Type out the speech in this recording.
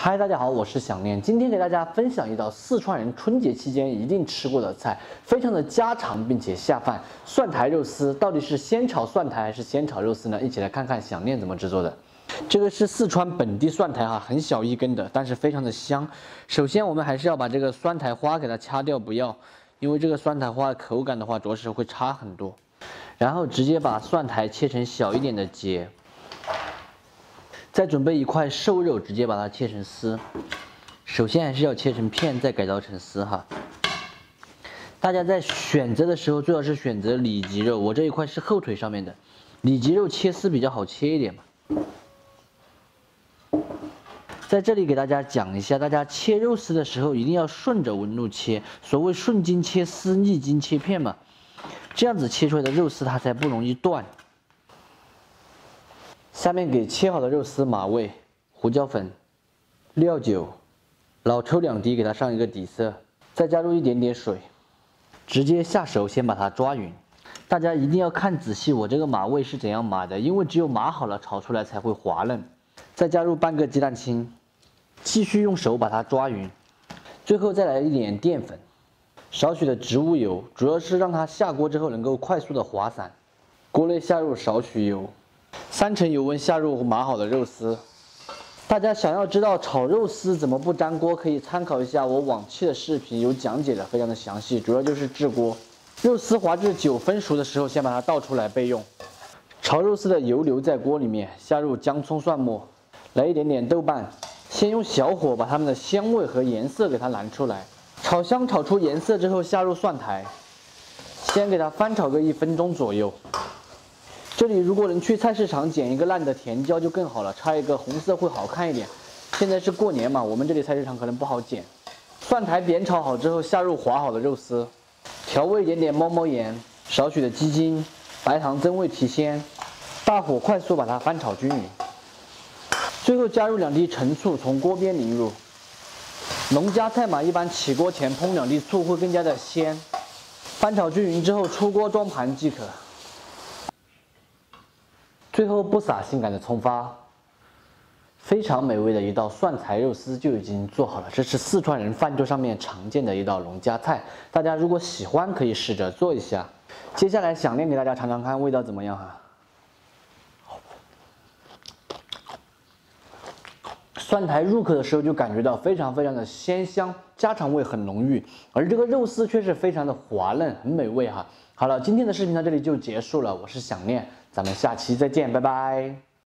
嗨，大家好，我是想念。今天给大家分享一道四川人春节期间一定吃过的菜，非常的家常并且下饭。蒜苔肉丝到底是先炒蒜苔还是先炒肉丝呢？一起来看看想念怎么制作的。这个是四川本地蒜苔哈，很小一根的，但是非常的香。首先我们还是要把这个蒜苔花给它掐掉，不要，因为这个蒜苔花口感的话着实会差很多。然后直接把蒜苔切成小一点的节。 再准备一块瘦肉，直接把它切成丝。首先还是要切成片，再改刀成丝哈。大家在选择的时候，最好是选择里脊肉。我这一块是后腿上面的，里脊肉切丝比较好切一点嘛。在这里给大家讲一下，大家切肉丝的时候一定要顺着纹路切，所谓顺筋切丝，逆筋切片嘛。这样子切出来的肉丝它才不容易断。 下面给切好的肉丝码味，胡椒粉、料酒、老抽2滴，给它上一个底色，再加入一点点水，直接下手先把它抓匀。大家一定要看仔细，我这个码味是怎样码的，因为只有码好了，炒出来才会滑嫩。再加入半个鸡蛋清，继续用手把它抓匀，最后再来一点淀粉，少许的植物油，主要是让它下锅之后能够快速的滑散。锅内下入少许油。 3成油温下入码好的肉丝。大家想要知道炒肉丝怎么不粘锅，可以参考一下我往期的视频，有讲解的，非常的详细。主要就是制锅。肉丝滑至9分熟的时候，先把它倒出来备用。炒肉丝的油留在锅里面，下入姜葱蒜末，来一点点豆瓣，先用小火把它们的香味和颜色给它燃出来。炒香炒出颜色之后，下入蒜苔，先给它翻炒个1分钟左右。 这里如果能去菜市场捡一个烂的甜椒就更好了，插一个红色会好看一点。现在是过年嘛，我们这里菜市场可能不好捡。蒜苔煸炒好之后，下入滑好的肉丝，调味一点点猫猫盐，少许的鸡精、白糖增味提鲜，大火快速把它翻炒均匀。最后加入2滴陈醋，从锅边淋入。农家菜嘛，一般起锅前烹2滴醋会更加的鲜。翻炒均匀之后，出锅装盘即可。 最后不撒性感的葱花，非常美味的一道蒜苔肉丝就已经做好了。这是四川人饭桌上面常见的一道农家菜，大家如果喜欢可以试着做一下。接下来想念给大家尝尝看味道怎么样哈。蒜苔入口的时候就感觉到非常的鲜香，家常味很浓郁，而这个肉丝却是非常的滑嫩，很美味哈。好了，今天的视频到这里就结束了，我是想念。 咱们下期再见，拜拜。